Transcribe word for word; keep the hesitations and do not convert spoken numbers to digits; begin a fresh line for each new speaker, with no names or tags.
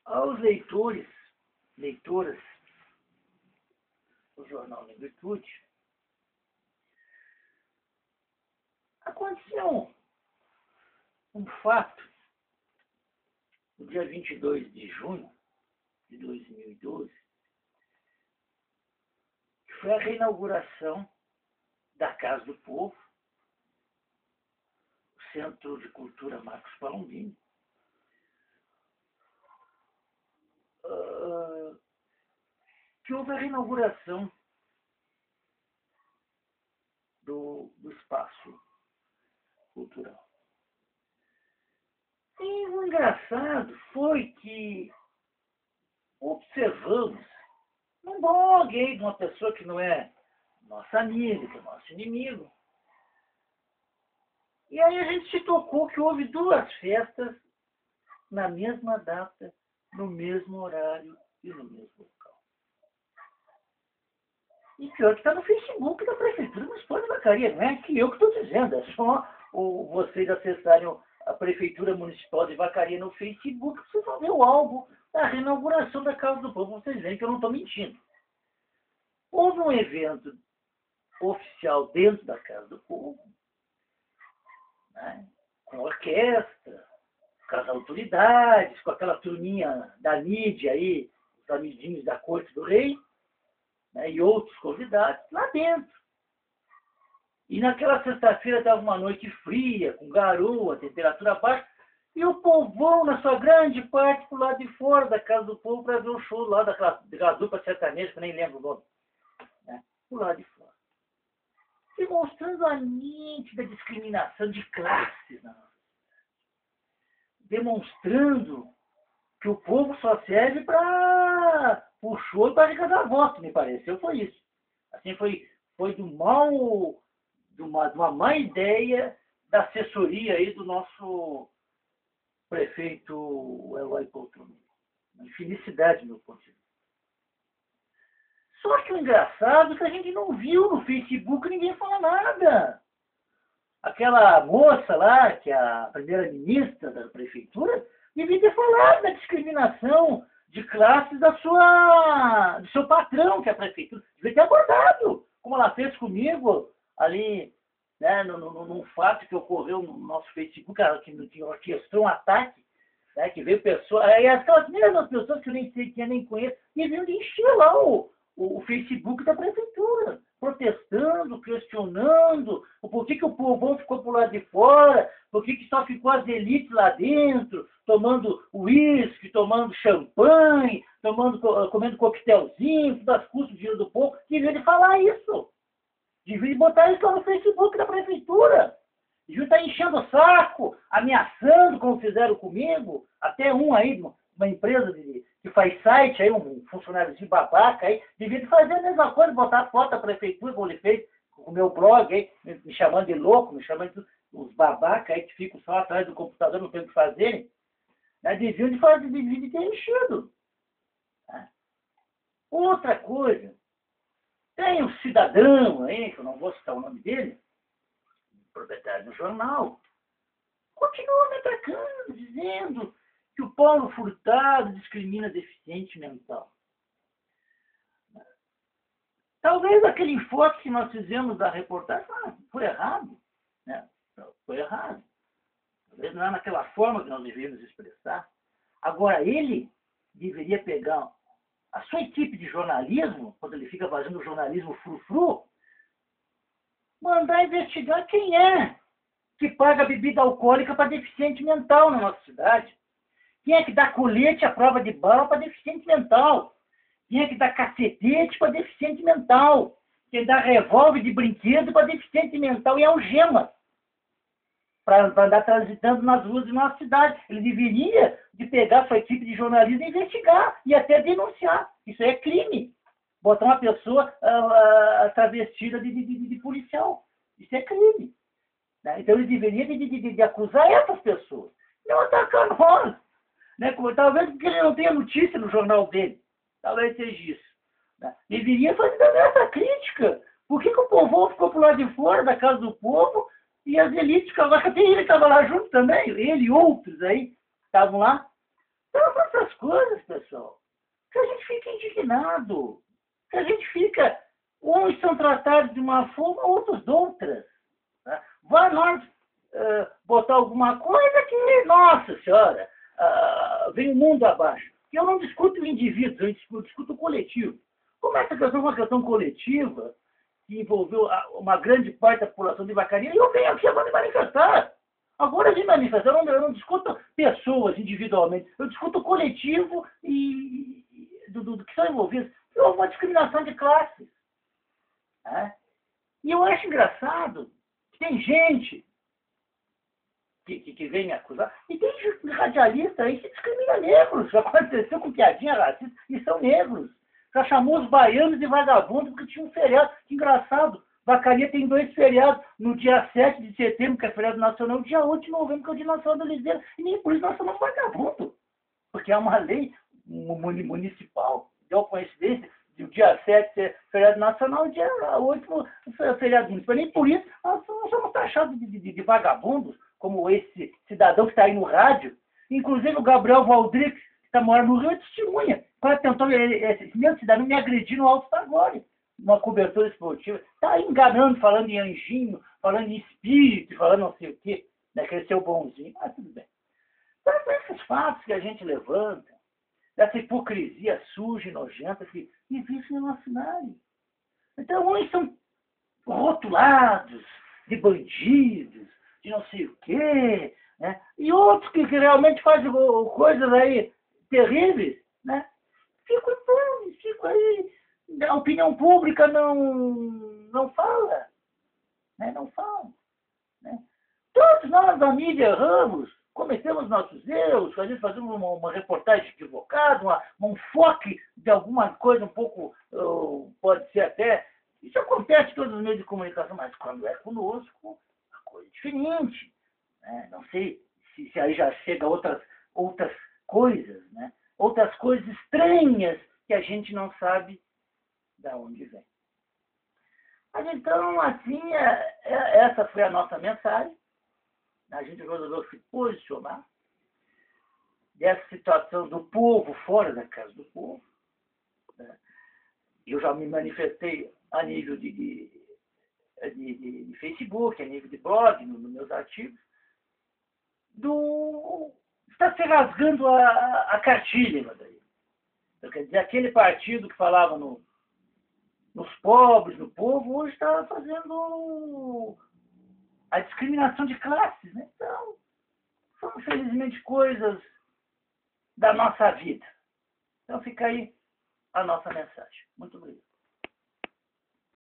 Aos leitores, leitoras do Jornal Negritude, aconteceu um, um fato no dia vinte e dois de junho de dois mil e doze, que foi a reinauguração da Casa do Povo, o Centro de Cultura Marcos Palombini, uh, que houve a reinauguração do, do espaço cultural. E o engraçado foi que observamos num blog aí de uma pessoa que não é nossa amiga, que é nosso inimigo. E aí a gente se tocou que houve duas festas na mesma data, no mesmo horário e no mesmo local. E pior que está no Facebook da Prefeitura Municipal de Vacaria, não é que eu que estou dizendo, é só o, vocês acessarem a Prefeitura Municipal de Vacaria no Facebook, vocês vão ver o álbum da reinauguração da Casa do Povo, vocês veem que eu não estou mentindo. Houve um evento oficial dentro da Casa do Povo, né, com orquestra, com as autoridades, com aquela turminha da mídia aí, os amiguinhos da Corte do Rei, né, e outros convidados lá dentro. E naquela sexta-feira estava uma noite fria, com garoa, temperatura baixa, e o povão, na sua grande parte, pro lado de fora da Casa do Povo, para ver o show lá daquela, daquela dupla sertaneja, que eu nem lembro o nome, né, pro lado de fora. Demonstrando a nítida discriminação de classes na nossa sociedade. Demonstrando que o povo só serve para o show e para arrecadar voto, me pareceu, foi isso. Assim, foi, foi do mal, de uma, de uma má ideia da assessoria aí do nosso prefeito Eloy Couto. Uma infelicidade, meu ponto de vista. Só que o engraçado é que a gente não viu no Facebook ninguém falar nada. Aquela moça lá, que é a primeira-ministra da prefeitura, devia ter falado da discriminação de classes da sua, do seu patrão, que é a prefeitura. Devia ter abordado, como ela fez comigo ali, né, no, no, num fato que ocorreu no nosso Facebook, que, que orquestrou um ataque, né, que veio pessoas, aí aquelas mesmas pessoas que eu nem sei quem, nem conheço, e vinham de encher lá o, o, o Facebook da prefeitura, protestando, questionando o porquê que o povão ficou por lá de fora, porquê que só ficou as elites lá dentro, tomando uísque, tomando champanhe, tomando, comendo coquetelzinho, tudo às custas do dinheiro do povo. Devia de falar isso. Devia de botar isso lá no Facebook da prefeitura. Devia estar enchendo o saco, ameaçando, como fizeram comigo. Até um aí, uma empresa de, que faz site, aí, um funcionário de babaca, aí, devia de fazer a mesma coisa, botar a foto da prefeitura, como ele fez com o meu blog, aí, me chamando de louco, me chamando de os babacas aí que ficam só atrás do computador, não tem o que fazerem. Né? Deviam de fazer, deviam de ter enchido. Né? Outra coisa, tem um cidadão aí, que eu não vou citar o nome dele, proprietário do jornal, continua me atacando, dizendo que o Paulo Furtado discrimina deficiente mental. Talvez aquele enfoque que nós fizemos da reportagem ah, foi errado. Né? Foi errado. Talvez não é naquela forma que nós deveríamos expressar. Agora, ele deveria pegar a sua equipe de jornalismo, quando ele fica fazendo jornalismo frufru, mandar investigar quem é que paga bebida alcoólica para deficiente mental na nossa cidade. Quem é que dá colete à prova de bala para deficiente mental? Quem é que dá cacetete para deficiente mental? Quem dá revólver de brinquedo para deficiente mental e algema para andar transitando nas ruas de nossa cidade. Ele deveria de pegar sua equipe de jornalismo e investigar e até denunciar. Isso é crime. Botar uma pessoa uh, uh, travestida de, de, de, de policial. Isso é crime. Né? Então ele deveria de, de, de, de acusar essas pessoas. Não atacar nós. Né? Talvez porque ele não tenha notícia no jornal dele. Talvez seja isso. Né? Deveria fazer essa crítica. Por que, que o povo ficou por lá de fora da Casa do Povo e as elites ficavam lá? Até ele estava lá junto também. Ele e outros aí estavam lá. Então, essas coisas, pessoal, que a gente fica indignado, que a gente fica, uns são tratados de uma forma, outros de outras. Tá? Vai nós uh, botar alguma coisa que, nossa senhora, uh, vem o mundo abaixo. Eu não discuto o indivíduo, eu discuto, eu discuto o coletivo. Como essa questão é uma questão coletiva, que envolveu uma grande parte da população de Vacaria, e eu venho aqui agora manifestar. Agora de manifestar, eu não, eu não discuto pessoas individualmente, eu discuto o coletivo e, e do, do, do que são envolvidos. Houve uma discriminação de classes. Né? E eu acho engraçado que tem gente que, que, que vem me acusar, e tem radialista aí que discrimina negros. Já aconteceu com piadinha racista, e são negros. Já chamou os baianos de vagabundos porque tinha um feriado. Que engraçado. Vacaria tem dois feriados. No dia sete de setembro, que é feriado nacional, e no dia oito de novembro, que é o dia nacional da liderança. E nem por isso nós somos vagabundos. Porque é uma lei municipal. Deu coincidência de o dia sete ser feriado nacional, o dia oito feriado municipal. Nem por isso nós somos taxados de, de, de vagabundos, como esse cidadão que está aí no rádio. Inclusive o Gabriel Valdrix, que está morando no Rio, é testemunha. Quando tentou, esse meu cidadão me agredir no Alto Tagore, numa cobertura esportiva. Está aí enganando, falando em anjinho, falando em espírito, falando não sei o quê. Né, cresceu bonzinho. Mas tudo bem. Então, esses fatos que a gente levanta, dessa hipocrisia suja e nojenta que existe no nosso cenário. Então, uns são rotulados de bandidos, de não sei o quê, né? E outros que, que realmente fazem coisas aí terríveis, né? Ficam impunes, ficam aí. A opinião pública não, não fala, né? Não fala. Né? Todos nós da mídia erramos, cometemos nossos erros, às vezes fazemos uma, uma reportagem equivocada, uma, um enfoque de alguma coisa um pouco, uh, pode ser até... Isso acontece em todos os meios de comunicação, mas quando é conosco, a coisa é diferente. Né? Não sei se, se aí já chega outras, outras coisas, né? Outras coisas estranhas que a gente não sabe de onde vem. Mas então, assim, é, é, essa foi a nossa mensagem. A gente resolveu se posicionar dessa situação do povo fora da casa do povo. Né? Eu já me manifestei a nível de, de, de, de Facebook, a nível de blog, nos no meus artigos, do... está se rasgando a, a cartilha, daí. Então, quer dizer, aquele partido que falava no, nos pobres, no povo, hoje está fazendo a discriminação de classes. Né? Então, são, infelizmente, coisas da nossa vida. Então, fica aí a nossa mensagem. Muito